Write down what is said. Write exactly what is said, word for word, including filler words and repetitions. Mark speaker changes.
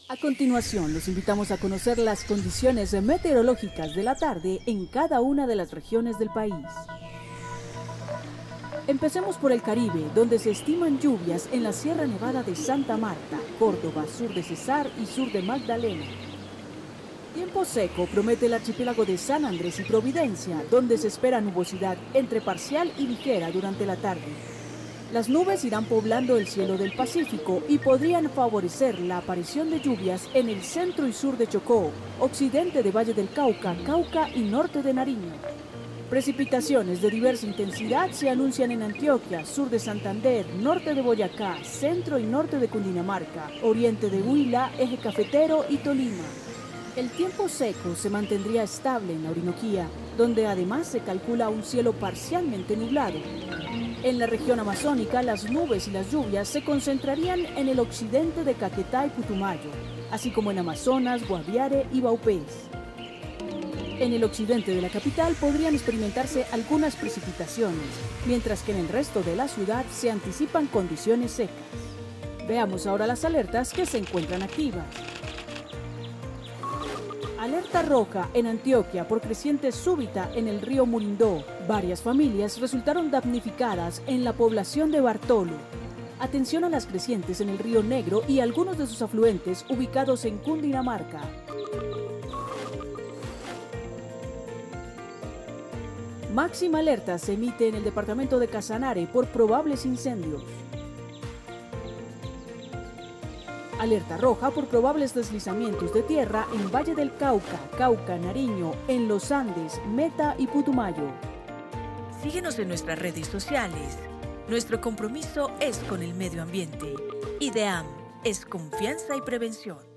Speaker 1: A continuación, los invitamos a conocer las condiciones meteorológicas de la tarde en cada una de las regiones del país. Empecemos por el Caribe, donde se estiman lluvias en la Sierra Nevada de Santa Marta, Córdoba, sur de Cesar y sur de Magdalena. Tiempo seco promete el archipiélago de San Andrés y Providencia, donde se espera nubosidad entre parcial y ligera durante la tarde. Las nubes irán poblando el cielo del Pacífico y podrían favorecer la aparición de lluvias en el centro y sur de Chocó, occidente de Valle del Cauca, Cauca y norte de Nariño. Precipitaciones de diversa intensidad se anuncian en Antioquia, sur de Santander, norte de Boyacá, centro y norte de Cundinamarca, oriente de Huila, eje cafetero y Tolima. El tiempo seco se mantendría estable en la Orinoquía, donde además se calcula un cielo parcialmente nublado. En la región amazónica, las nubes y las lluvias se concentrarían en el occidente de Caquetá y Putumayo, así como en Amazonas, Guaviare y Vaupés. En el occidente de la capital podrían experimentarse algunas precipitaciones, mientras que en el resto de la ciudad se anticipan condiciones secas. Veamos ahora las alertas que se encuentran activas. Alerta roja en Antioquia por creciente súbita en el río Murindó. Varias familias resultaron damnificadas en la población de Bartolo. Atención a las crecientes en el río Negro y algunos de sus afluentes ubicados en Cundinamarca. Máxima alerta se emite en el departamento de Casanare por probables incendios. Alerta roja por probables deslizamientos de tierra en Valle del Cauca, Cauca, Nariño, en los Andes, Meta y Putumayo.
Speaker 2: Síguenos en nuestras redes sociales. Nuestro compromiso es con el medio ambiente. IDEAM es confianza y prevención.